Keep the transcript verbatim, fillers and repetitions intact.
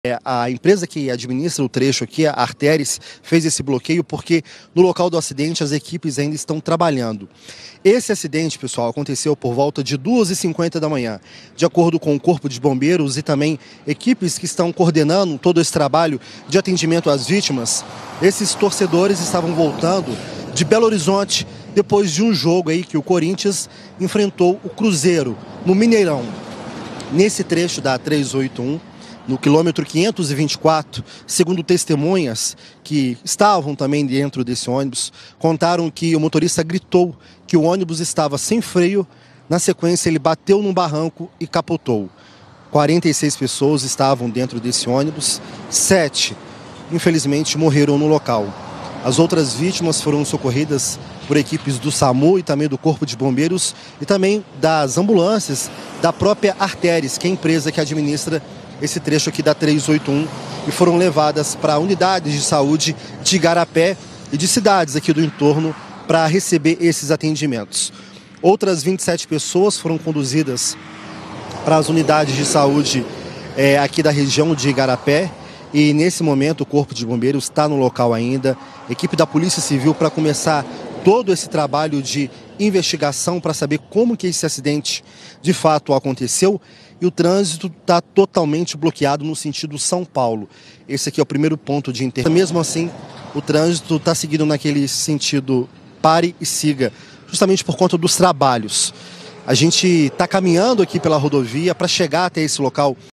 É, a empresa que administra o trecho aqui, a Arteris, fez esse bloqueio porque no local do acidente as equipes ainda estão trabalhando. Esse acidente, pessoal, aconteceu por volta de duas e cinquenta da manhã. De acordo com o Corpo de Bombeiros e também equipes que estão coordenando todo esse trabalho de atendimento às vítimas, esses torcedores estavam voltando de Belo Horizonte depois de um jogo aí que o Corinthians enfrentou o Cruzeiro no Mineirão. Nesse trecho da trezentos e oitenta e um, no quilômetro quinhentos e vinte e quatro, segundo testemunhas que estavam também dentro desse ônibus, contaram que o motorista gritou que o ônibus estava sem freio. Na sequência, ele bateu num barranco e capotou. quarenta e seis pessoas estavam dentro desse ônibus, sete, infelizmente, morreram no local. As outras vítimas foram socorridas por equipes do SAMU e também do Corpo de Bombeiros e também das ambulâncias da própria Arteris, que é a empresa que administra esse trecho aqui da trezentos e oitenta e um, e foram levadas para unidades de saúde de Igarapé e de cidades aqui do entorno para receber esses atendimentos. Outras vinte e sete pessoas foram conduzidas para as unidades de saúde é, aqui da região de Igarapé, e nesse momento o Corpo de Bombeiros está no local ainda, equipe da Polícia Civil para começar todo esse trabalho de investigação para saber como que esse acidente de fato aconteceu. E o trânsito está totalmente bloqueado no sentido São Paulo. Esse aqui é o primeiro ponto de internet. Mesmo assim, o trânsito está seguindo naquele sentido pare e siga, justamente por conta dos trabalhos. A gente está caminhando aqui pela rodovia para chegar até esse local